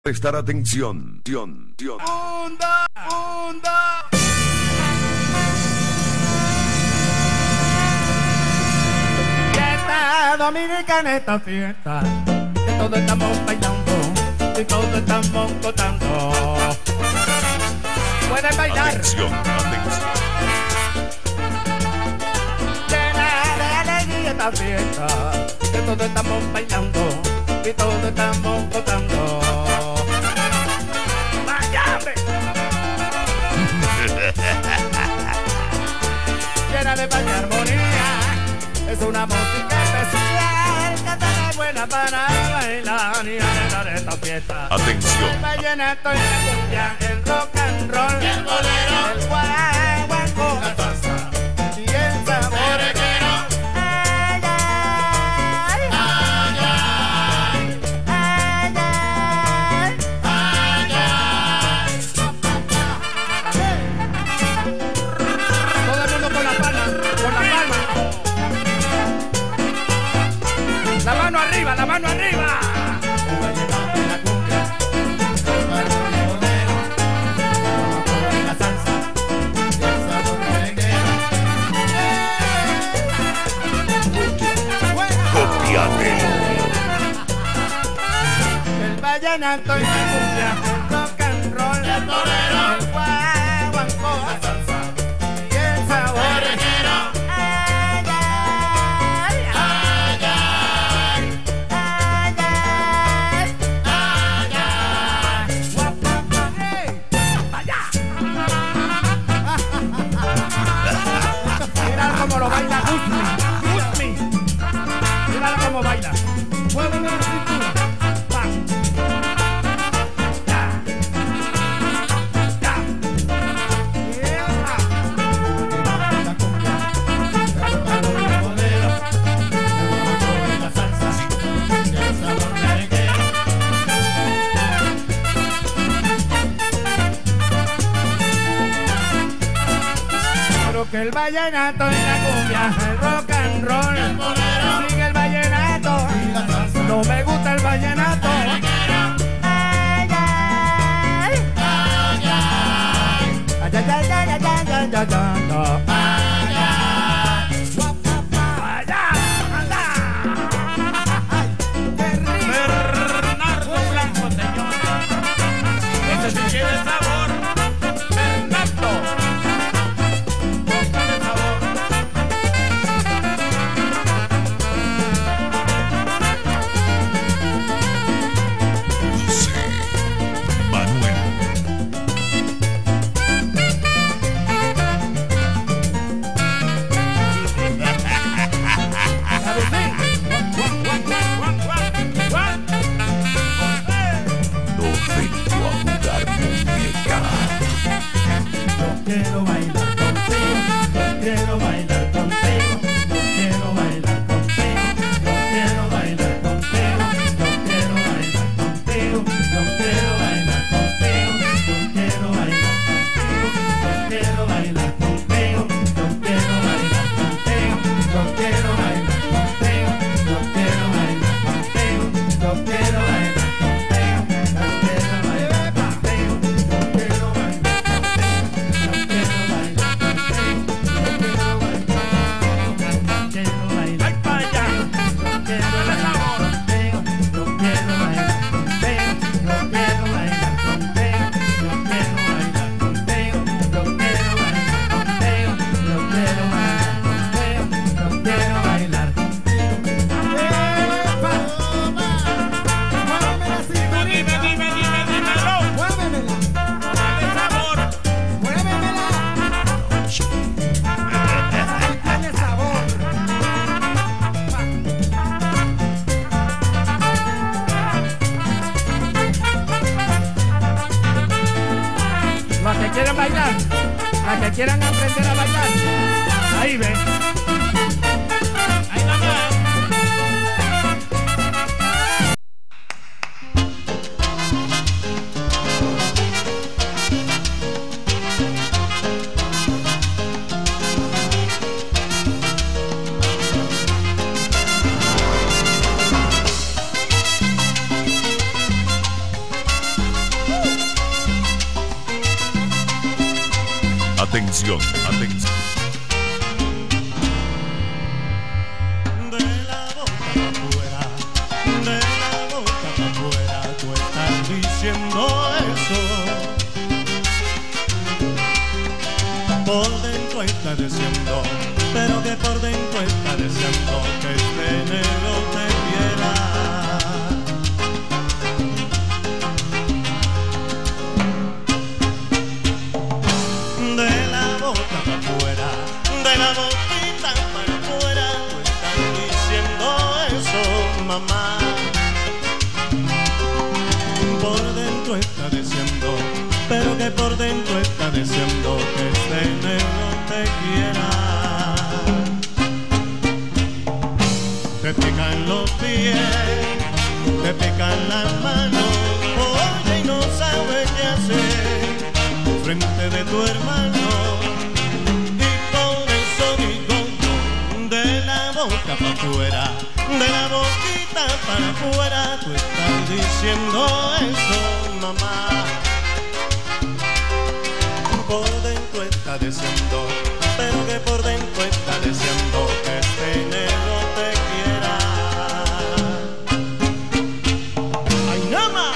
Prestar atención. Fiesta dominicana, esta fiesta, que todos estamos bailando y todos estamos gozando. Pueden bailar. Atención. Llena de alegría esta fiesta, que todos estamos bailando y todos estamos gozando. ¡Váyame! Llena de paz y armonía, es una música especial, que está buena para bailar y alegrar esta fiesta. Atención. El vallenato y la cumbia, el rock and roll, el bolero, el guaguancó, la salsa y el sabor. Ay, ay, ay, ay, ay, ay. Todo el mundo con la palma, con la palma. La mano arriba, la mano arriba. El vallenato y la cumbia, el barrio y el bolero, la salsa y el sabor merenguero. Copiatelo. El vallenato y la cumbia, el rock and roll, el bolero, el guaguancó, la salsa y el sabor merenguero. Ay, ay, ay, ay, ay, ay, ay. Guapapa, hey, allá. Mira cómo lo baila Guzmi. Mira cómo baila. Muéveme la cintura. Pa. Ya. Ya. Epa. La cumbia, el barrio y el bolero, la salsa y el sabor merenguero. Pero que el vallenato y la cumbia, el rock and roll, el bolero, sigue el vallenato y la salsa. No me gusta el vallenato. Ay, ay, ay, ay, ay, ay, ay, ay, ay, ay, ay, ay, ay. Guapapa. Allá, anda. Ay, qué rico. Bernardo Blanco, señor. Este sí tiene sabor. Bernardo. Póngale sabor. José Manuel. No vengo a jugar muñeca. Yo quiero bailar contigo, yo quiero bailar contigo, yo quiero bailar contigo, yo quiero bailar contigo, yo quiero bailar contigo, yo quiero bailar contigo, yo quiero bailar contigo, yo quiero bailar contigo, yo quiero bailar contigo, yo quiero bailar contigo, yo quiero bailar contigo, yo quiero bailar contigo, yo quiero bailar contigo, yo quiero bailar. Ay, pa' allá. Dale sabor. Dímelo. Dale sabor. Las que quieran bailar, las que quieran aprender a bailar, ahí ven. Ahí nomás. Atención, atención. De la boca para afuera, de la boca para afuera, tú estás diciendo eso. Por dentro estás diciendo, pero que por dentro estás diciendo que este negro te quiera. De la boca para afuera, de la boquita para afuera, tú estás diciendo eso, mamá. Por dentro está diciendo, pero que por dentro está diciendo que este negro te quiera. Te pican los pies, te pican las manos, oye y no sabes qué hacer frente de tu hermano. Y por eso digo yo, de la boca para afuera, de la boquita para afuera, tú estás diciendo eso, mamá. Por dentro está diciendo, pero que por dentro está diciendo que este negro te quiera. ¡Ay, nada más!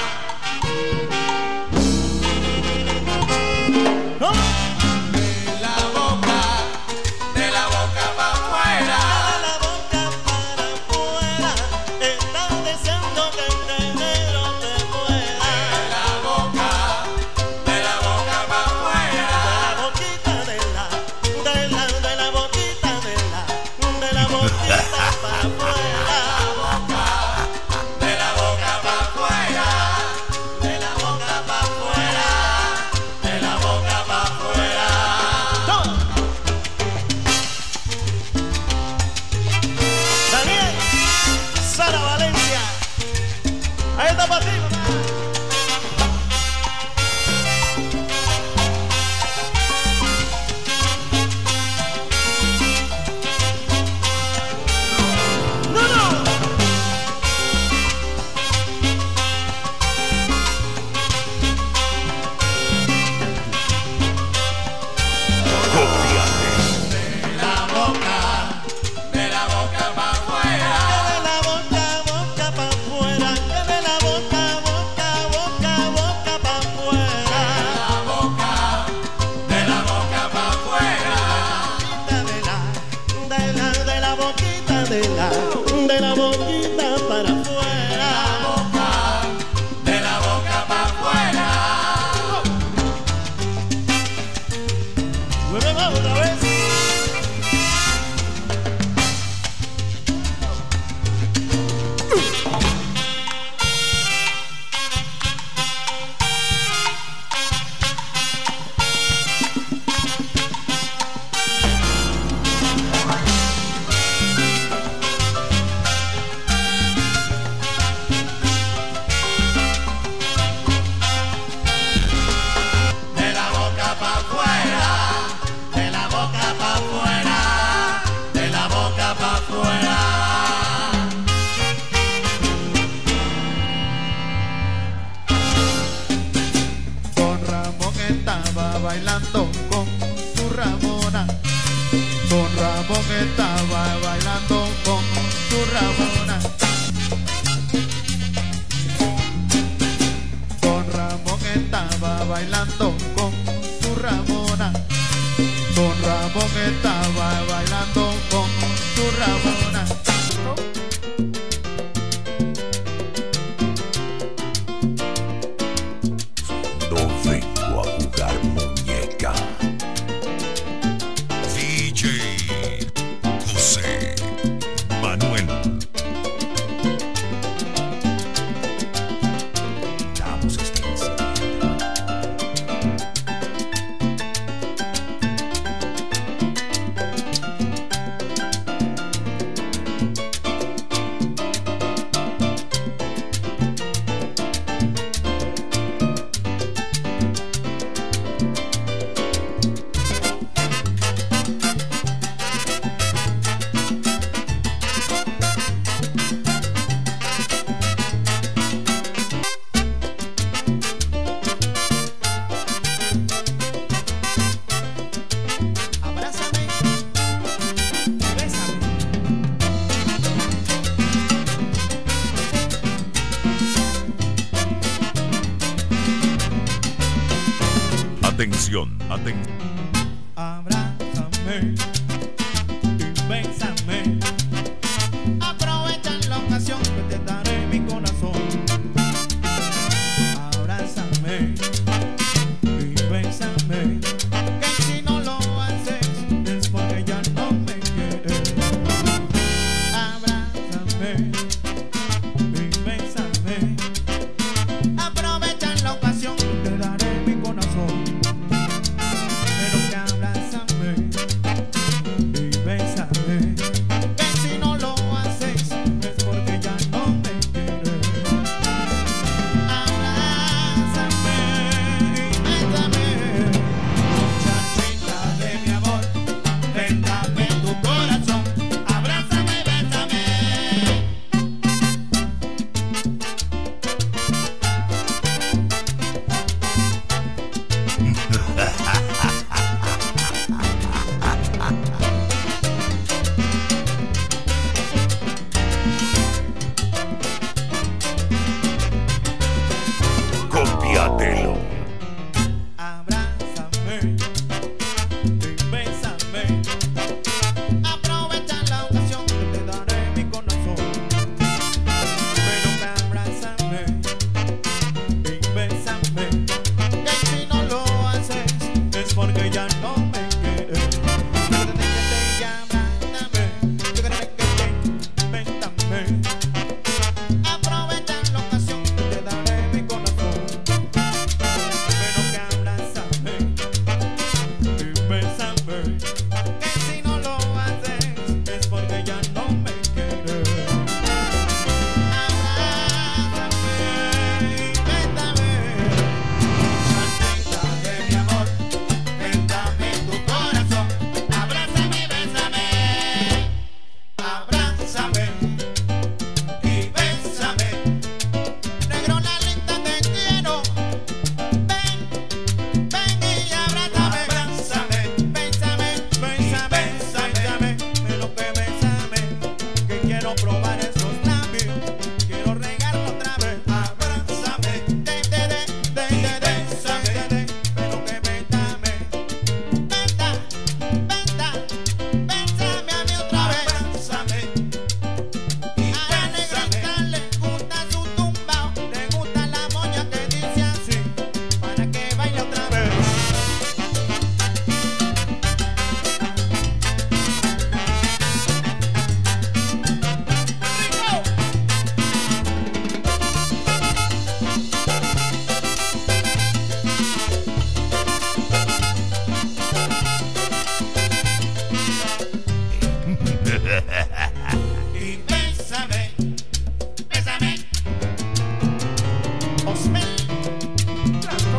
¿No? De la boca pa' afuera. De la boca para afuera, está diciendo que este negro te muera. De la boca pa' afuera. De la boquita de la boquita de la boquita para afuera. De la boca pa' afuera. De la boca pa' afuera. De la boca pa' afuera. ¡Todo! Daniel, Sara Valencia, ahí está para ti, mamá. ¡No, no! Cópiate. De la boca pa' afuera. Que de la boca pa' afuera, que de la boca pa' afuera. De la boca pa' afuera. De la boquita de la boquita para afuera. De la boca pa' afuera. Vuelve otra vez. De la boca pa' afuera. De la boca pa' afuera. De la boca pa' afuera. Don Ramón estaba bailando con su Ramona. Don Ramón estaba bailando con su Ramona. Don Ramón estaba bailando con su Ramona. Don Ramón estaba bailando con su Ramona. No vengo a jugar muñeca. DJ José Manuel. Damos este incidente. Atención, atención. Abrázame y bésame. Aprovecha la ocasión que te daré mi corazón. Abrázame y bésame. Que si no lo haces es porque ya no me quieres. Abrázame y bésame. Aprovecha la ocasión que te daré mi corazón. Pero que abrázame y bésame. Que si no lo haces es porque ya no me quieres. Abrázame y bésame. Muchachita de mi amor, préndame tu corazón. Abrázame y bésame. Cópiatelo. Abrázame y bésame. Aprovecha la ocasión que te daré mi corazón. Pero que abrázame y bésame. Que si no lo haces es porque ya no me quieres. Aprovecha la ocasión que te daré mi corazón. Pero que abrázame y bésame. Que si no lo haces es porque ya no me quieres. Abrázame y bésame. Muchachita de mi amor, préndame tu corazón. Abrázame y bésame. Abrázame y bésame. Negrona linda, te quiero. Ven, ven y abrázame. Abrázame, bésame, bésame, bésame. Pero que bésame, que quiero probar esos labios. Quiero regarlo otra vez. Abrázame, bésame. Pero que bésame. Bésame a mí otra vez. Abrázame. A la negrita le gusta su tumbao, le gusta la moña que dice así, para que baile otra vez. Y bésame, bésame. Osmel. Claro.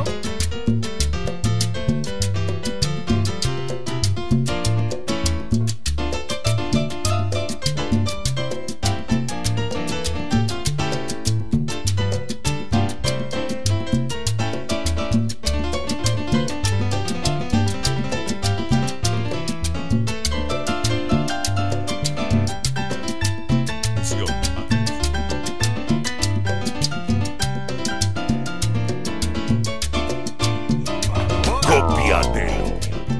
Atención, atención. Cópiatelo.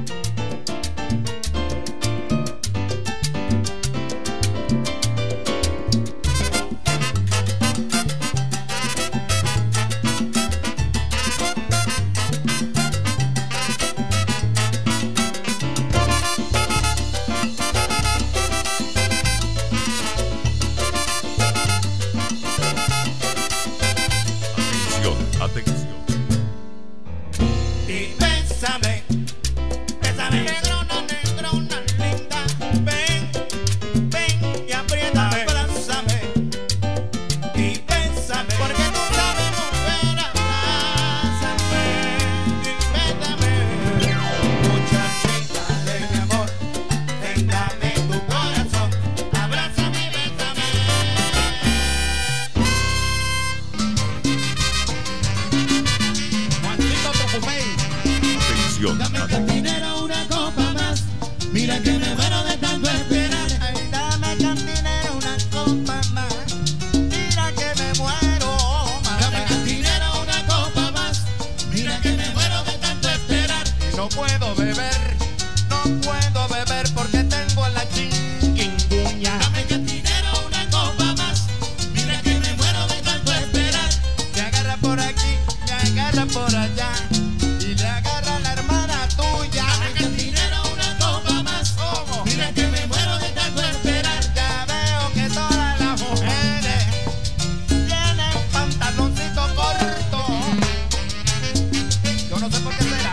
Atención, atención. Y bésame, bésame. Negrona, negrona linda. Ven, ven y apriétame. Abrázame y bésame. Porque tú sabes mover. Abrázame y bésame. Muchachita de mi amor, préndame tu corazón. Abrázame y bésame. Juancito Trocupey. Atención, Dame atención. cantinero una copa más. Mira que me muero de tanto esperar. Ay, dame cantinero una copa más. Mira que me muero más. Dame cantinero una copa más. Mira que me muero de tanto esperar. no puedo beber, no puedo beber porque tengo la chinguiña. Dame cantinero una copa más, mira que me muero de tanto esperar. Me agarra por aquí, me agarra por allá y le agarra la hermana tuya. Dame cantinero una copa más, ¿Cómo? mira que me muero de tanto esperar. Ya veo que todas las mujeres tienen pantaloncito corto. Yo no sé por qué será.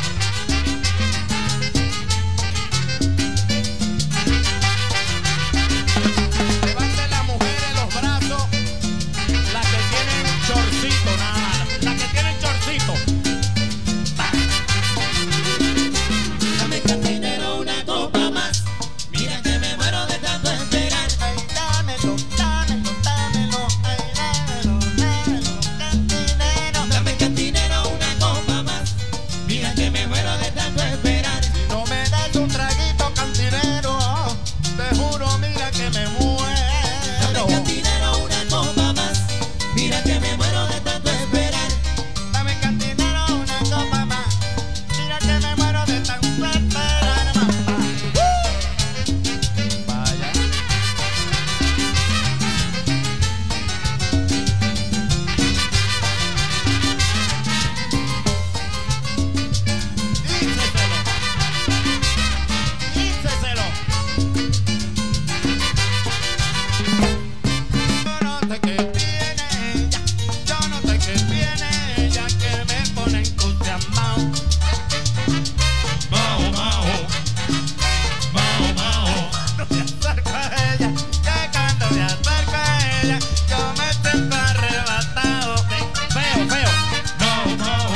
Levanten las mujeres los brazos, las que tienen chorcito, nada más, las que tienen chorcito. Dame cantinero una copa más, mira que me muero de tanto esperar. Ay, dámelo, dámelo, dámelo, ay, dámelo, dámelo, cantinero. Dame cantinero una copa más, mira que me muero de tanto esperar. Si no me das un traguito cantinero, te juro, mira que me Dame muero. cantinero una copa más, mira que me muero de tanto esperar. Dame cantinero una copa más, mira que me muero de tanto esperar, mamá. Vaya. Díceselo. Yo no sé qué tiene ella, yo no sé qué tiene ella que me pone entusiasmado. Mao, mao, mao, mao. Cuando me acerco a ella, que cuando me acerco a ella, yo me siento arrebatado. Feo, feo. Mao, mao.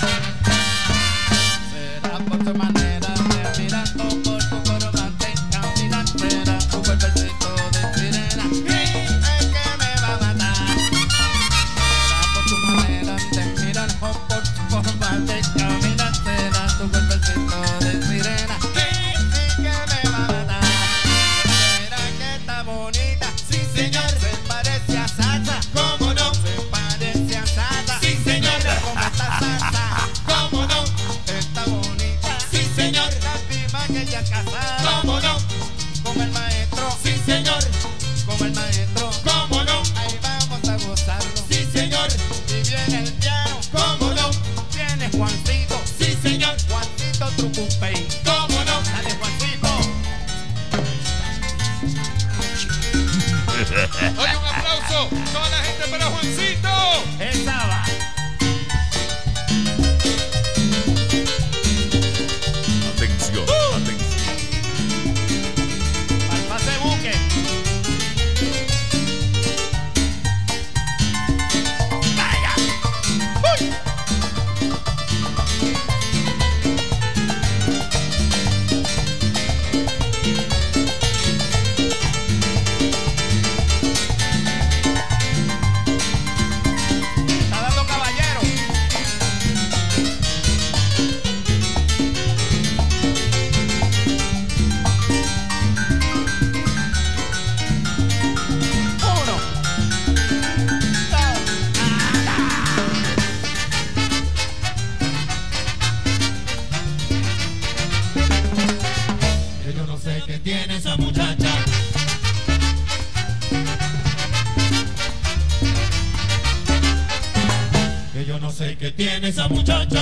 Será por tu manera de mirar o por tu forma de caminar. Será tu cuerpecito de sirena el que me va a matar. Será por tu manera de mirar o por tu forma de caminar. Será tu cuerpecito de sirena el que me va a matar. Será que está bonita, Sí, señor. se parece a Sasha. ¿Cómo no? Se parece a Sasha. Sí, señor. Mira cómo está Sasha. ¿Cómo no? Está bonita. Sí, señor. Lástima que ella casada ¿Cómo no? con el maestro, Sí, señor. con el maestro. ¿Cómo no? Ahí vamos a gozarlo. Sí, señor. Y viene el piano, ¿Cómo no? viene Juancito, Sí, señor. Juancito Trucupey. ¿Cómo no? Dale, Juancito. Oye, un aplauso. Toda la gente para Juancito. Esa va. Atención, atención. Al pase buque. Vaya. Uy. Está dando caballero. Uno, dos, Que yo no sé qué tiene esa muchacha. Que yo no sé qué tiene esa muchacha.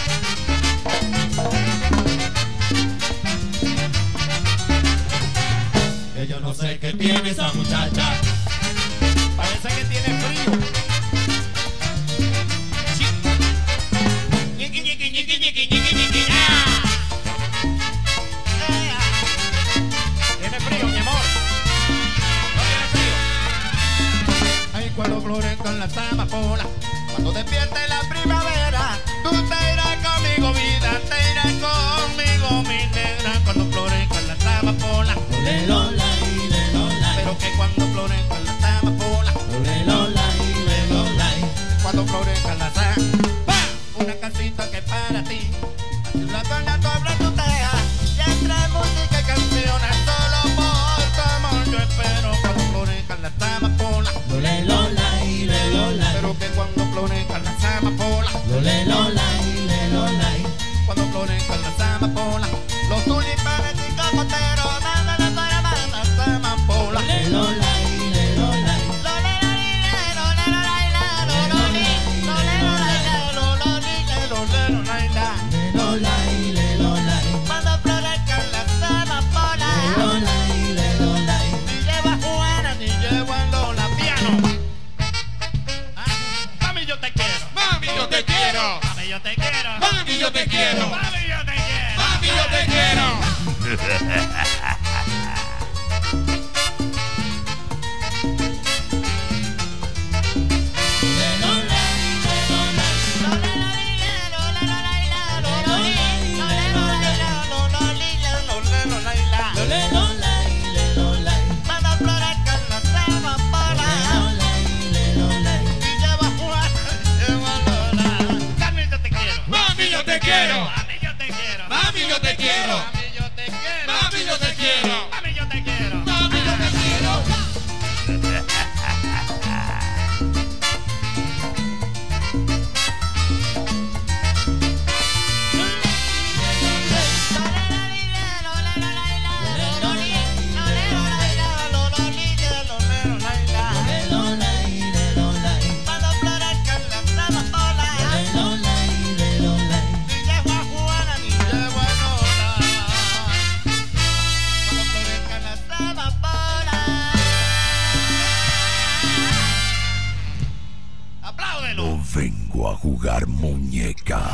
Que yo no sé qué tiene esa muchacha. parece que tiene frío. Ñiqui, ñiqui, ñiqui, ñiqui, ñiqui, ñiqui, ¡ah! Tiene frío, mi amor. No tiene frío. Ay, cuando florezcan las amapolas, cuando despierte la primavera, tú te irás conmigo, vida, te irás conmigo, mi negra. Cuando florezcan las amapolas, Ole, lola, y le, lola, pero que cuando florezcan las amapolas, ole, lola, y le, lola, cuando florezcan las una casita que para ti, la cona sobre tu teja, y entre música y canciones, solo por tu amor yo espero. Cuando florezcan las amapolas, ole, lola, y le, lola, pero que cuando florezcan las amapolas, ole, lola, y le, lola, cuando florezcan yo te quiero. Mami, yo te quiero. Mami, yo te quiero. Mami, yo te quiero. Mami, yo te quiero. Mami, yo te quiero. Mami, yo te quiero. Mami, yo te quiero. Mami, yo te quiero. Mami, yo te quiero. Mami, yo te quiero. Apláudelo. No vengo a jugar muñeca.